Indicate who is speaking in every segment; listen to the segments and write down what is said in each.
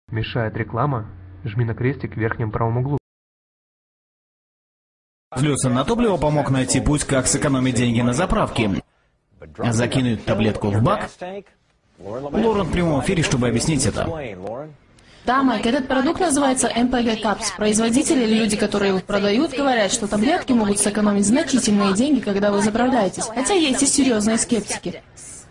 Speaker 1: Мешает реклама? Жми на крестик в верхнем правом углу.
Speaker 2: Взлет цен на топливо помог найти путь, как сэкономить деньги на заправке. Закинуть таблетку в бак. Лорен в прямом эфире, чтобы объяснить это.
Speaker 3: Да, Майк, этот продукт называется MPG Caps. Производители или люди, которые его продают, говорят, что таблетки могут сэкономить значительные деньги, когда вы заправляетесь. Хотя есть и серьезные скептики.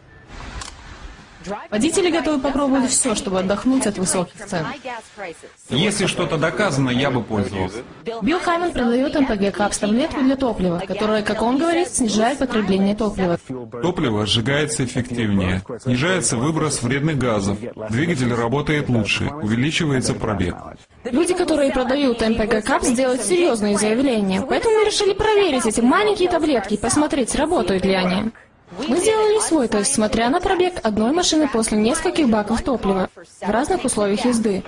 Speaker 3: Водители готовы попробовать все, чтобы отдохнуть от высоких цен.
Speaker 4: Если что-то доказано, я бы пользовался.
Speaker 3: Билл Хайман продает MPG Caps таблетку для топлива, которая, как он говорит, снижает потребление топлива.
Speaker 4: Топливо сжигается эффективнее, снижается выброс вредных газов, двигатель работает лучше, увеличивается пробег.
Speaker 3: Люди, которые продают MPG Caps, делают серьезные заявления, поэтому мы решили проверить эти маленькие таблетки и посмотреть, работают ли они. Мы сделали свой тест, смотря на пробег одной машины после нескольких баков топлива в разных условиях езды.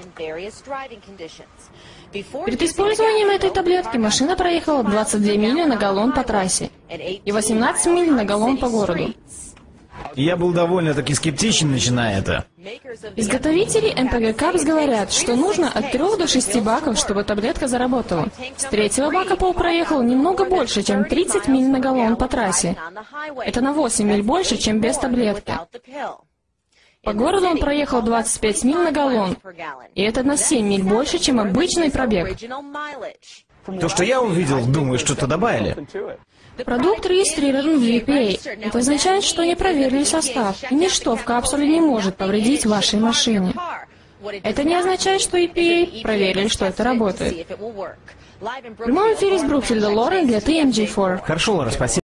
Speaker 3: Перед использованием этой таблетки машина проехала 22 мили на галлон по трассе и 18 миль на галлон по городу.
Speaker 2: Я был довольно-таки скептичен, начиная это.
Speaker 3: Изготовители MPG Caps говорят, что нужно от 3 до 6 баков, чтобы таблетка заработала. С 3-го бака Пол проехал немного больше, чем 30 миль на галлон по трассе. Это на 8 миль больше, чем без таблетки. По городу он проехал 25 миль на галлон, и это на 7 миль больше, чем обычный пробег.
Speaker 2: То, что я увидел, думаю, что-то добавили.
Speaker 3: Продукт регистрирован в EPA. Это означает, что они проверили состав, и ничто в капсуле не может повредить вашей машине. Это не означает, что EPA проверили, что это работает. В прямом эфире с Брукфилда Лорен для TMG4.
Speaker 2: Хорошо, Лора, спасибо.